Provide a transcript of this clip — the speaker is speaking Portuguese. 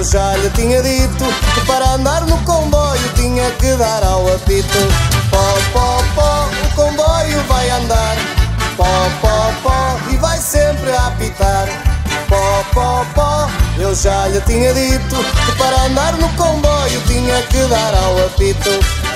Eu já lhe tinha dito que para andar no comboio tinha que dar ao apito. Pó, pó, pó, o comboio vai andar. Pó, pó, pó, e vai sempre a apitar. Pó, pó, pó, eu já lhe tinha dito que para andar no comboio tinha que dar ao apito.